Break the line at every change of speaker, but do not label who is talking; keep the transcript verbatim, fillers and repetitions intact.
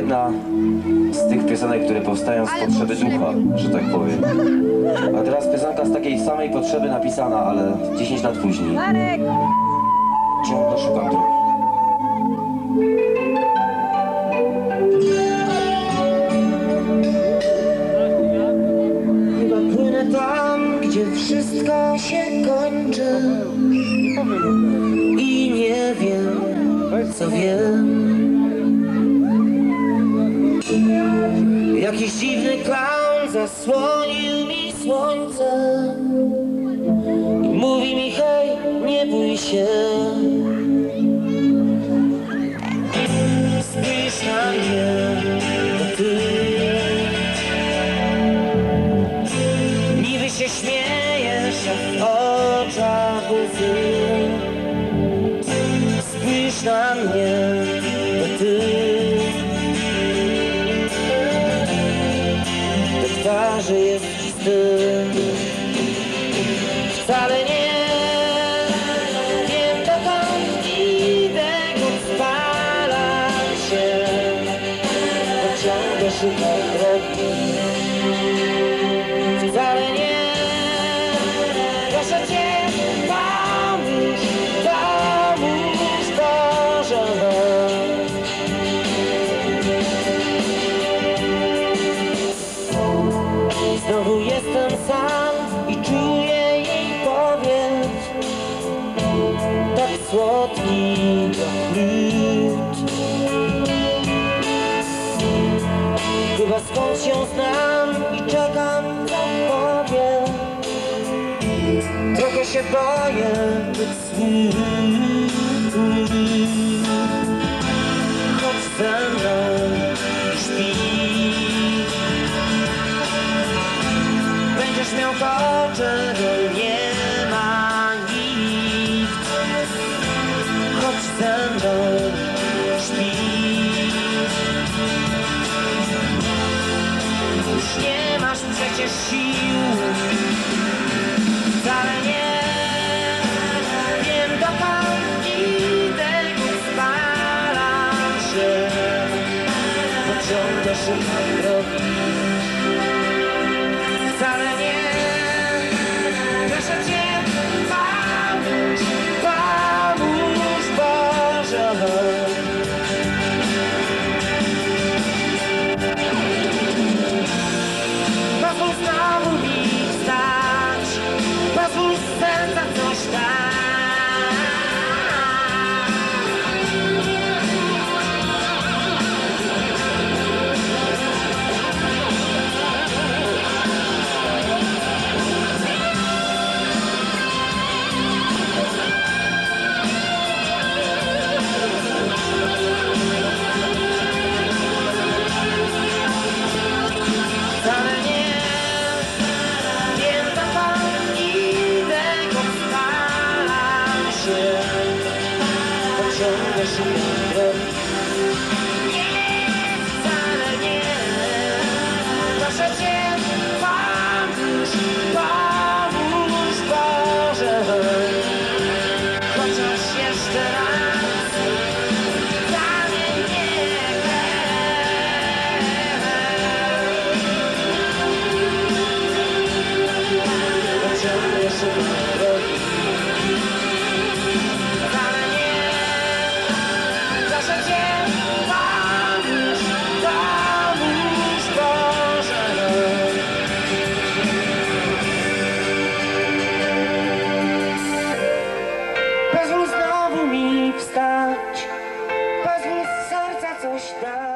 jedna z tych piosenek, które powstają z potrzeby ducha, że tak powiem. A teraz piosenka z takiej samej potrzeby napisana, ale dziesięć lat później. Ciągle szukam drogi.
Chyba płynę tam, gdzie wszystko się kończy i nie wiem, co wiem. Jakiś dziwny klaun zasłonił mi słońce i mówi mi: hej, nie bój się. Spójrz na mnie, to ty. Niby się śmiejesz, a w oczach łzy. Spójrz na mnie, to ty. Do twarzy jest ci wstyd. Wcale nie wiem dokąd idę, gdy spalam się, bo ciągle szukam drogi. Wcale nie, proszę cię, pomóż, pomóż Boże. Znowu jestem sam i czuję jej powiew, tak słodki jak lód. Chyba skąd się znam i czekam, co powie. Trochę się boję tych słów. Chodź ze mną i śpi. Będziesz miał to, czego nie ma nikt. Chodź ze mną, śpi. Już nie masz przecież sił. Wcale nie wiem dokąd idę, gdy spalam się, bo ciągle szukam drogi. Wcale nie, proszę cię, pomóż, pomóż Boże. Pozwól znowu mi wstać, pozwól z serca coś dać. Wcale nie wiem dokąd idę, gdy spalam się, bo ciągle szukam drogi. Wcale nie, proszę cię, pomóż, pomóż Boże. Chociaż jeszcze raz zamień mnie. Ciągle szukam drogi. Wcale nie, proszę cię, pomóż, pomóż Boże. Pozwól znowu mi wstać, pozwól z serca coś dać.